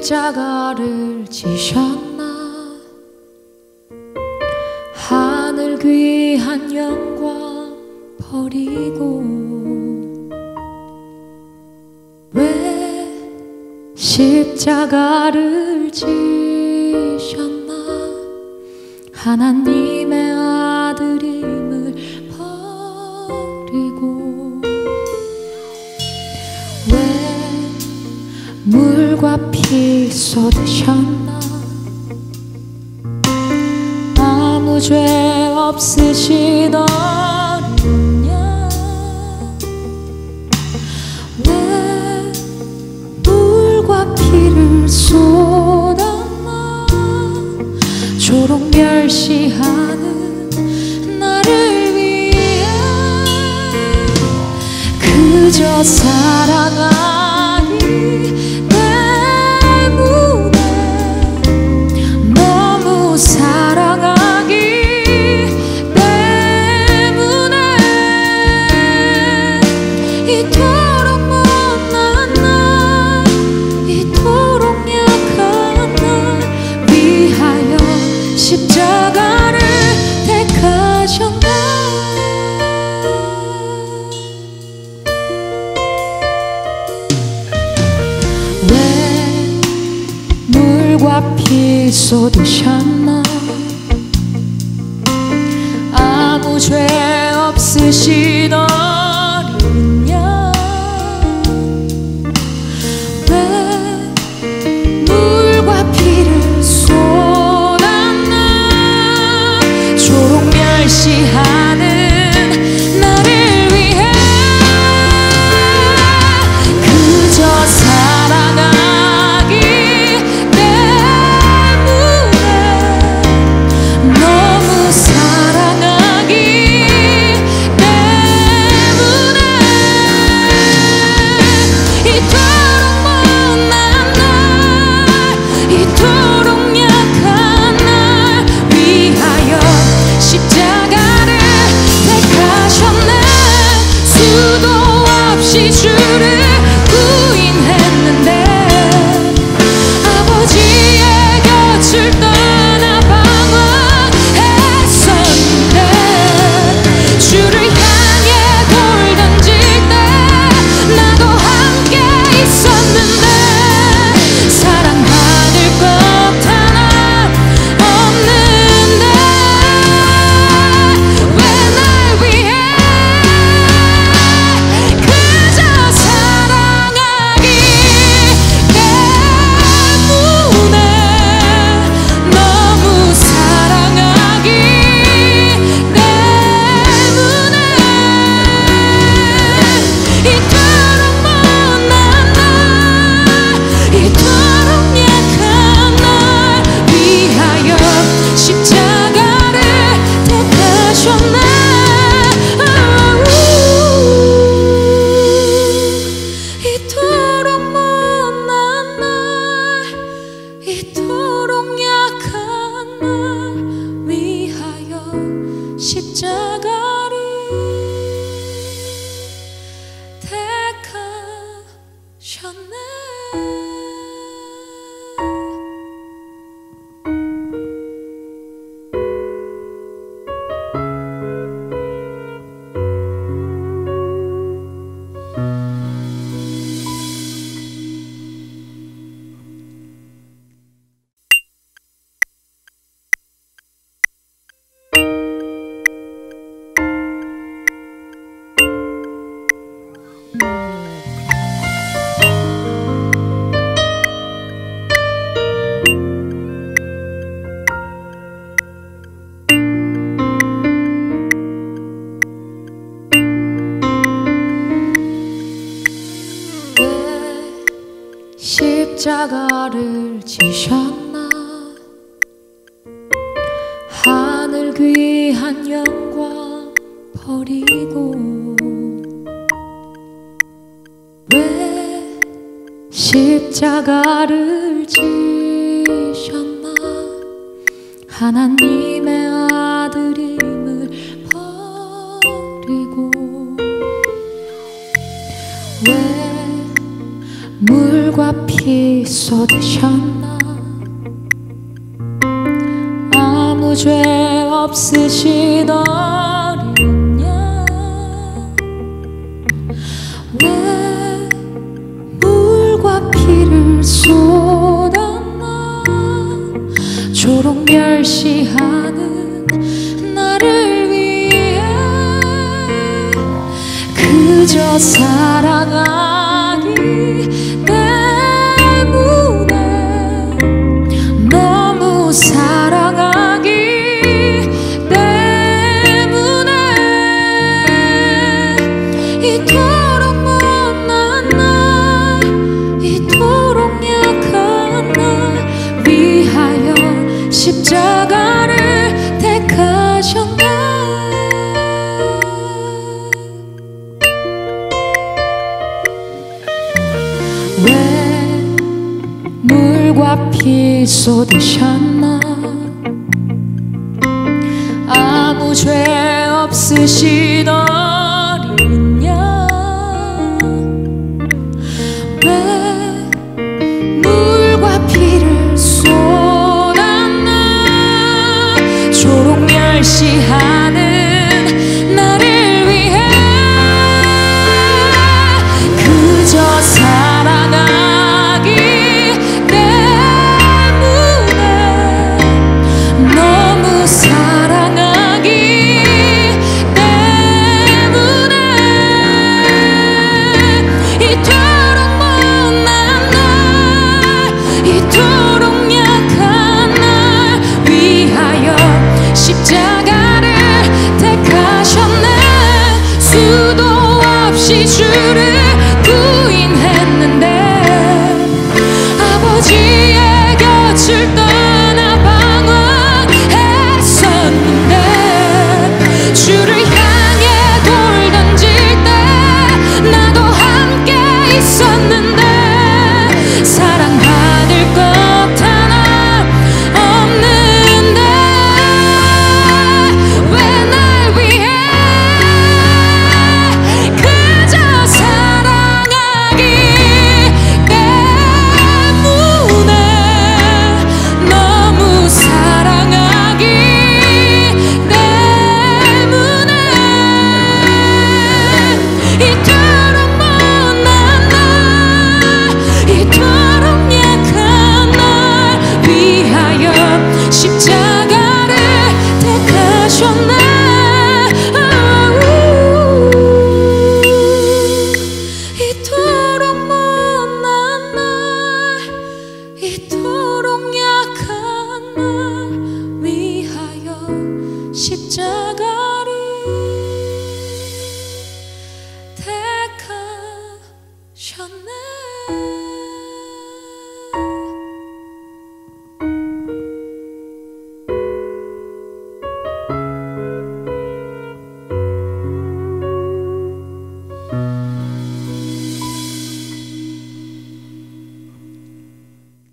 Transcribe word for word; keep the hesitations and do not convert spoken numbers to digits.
십자가를 지셨나. 하늘 귀한 영광 버리고 왜 십자가를 지셨나. 하나님의 아들임을 버리고 왜 물과 피 쏟으셨나. 아무 죄 없으신 어린 양 왜 물과 피를 쏟았나. 조록 멸시하는 나를 위해 그저 사랑하기 때문에 너무 사랑하기 때문에 이토록 못난 날 이토록 약한 날 위하여 십자가를 택하셨나. 왜 물과 피 쏟으셨나. 아무 죄 없으신 어린 양 왜 물과 피를 쏟았나. 조록 멸시하는 나를 위해 그저 사랑하기 때문에 너무 사랑하기 때문에 이토록 못난 날 이토록 약한 날 위하여 십자가를 택하셨네. 수도 없이 주를 부인했는데 아버지의 곁을 떠나 방황했었는데 주를 향해 돌 던질 때 나도 함께 있었는데 사랑받을 것 하나 없는데 왜 날 위해 그저 사랑하기 때문에 너무 사랑하기 때문에 이토록 못난 날 이토록 약한 날 위하여 십자가를 택하셨네. 이토록 못난 날 이토록 약한 날 위하여 십자가를 택하셨네. 왜 십자가를 지셨나. 하늘 귀한 영광 버리고 왜 십자가를 지셨나. 하나님의 아들임을 버리고 왜 물과 피 피 쏟으셨나. 아무 죄 없으신 어린 양 왜 물과 피를 쏟았나. 조록 멸시하는 나를 위해 그저 사랑하기 때문에, 너무 사랑하기 때문에 이토록 못난 날, 이토록 약한 날 위하여 십자가를 택하셨네. 왜 물과 피 쏟으셨나. 아무 죄 없으신 어린 양 왜 물과 피를 쏟았나. 조록 멸시하는 나를 위해 그저 사랑하기 때문에, 너무 사랑하기 때문에 이토록 못난 날, 이토록 약한 날 위하여 십자가를 택하셨네. 수도 없이 주를 부인했는데 아버지의 곁을 떠나 방황했었는데, 주를 향해 돌 던질 때 나도 함께 있었는데 사랑받을 것 하나 없는데 왜 날 위해 그저 사랑하기 때문에, 너무 사랑하기 때문에 이토록 못난 날, 이토록 약한 날 위하여 십자가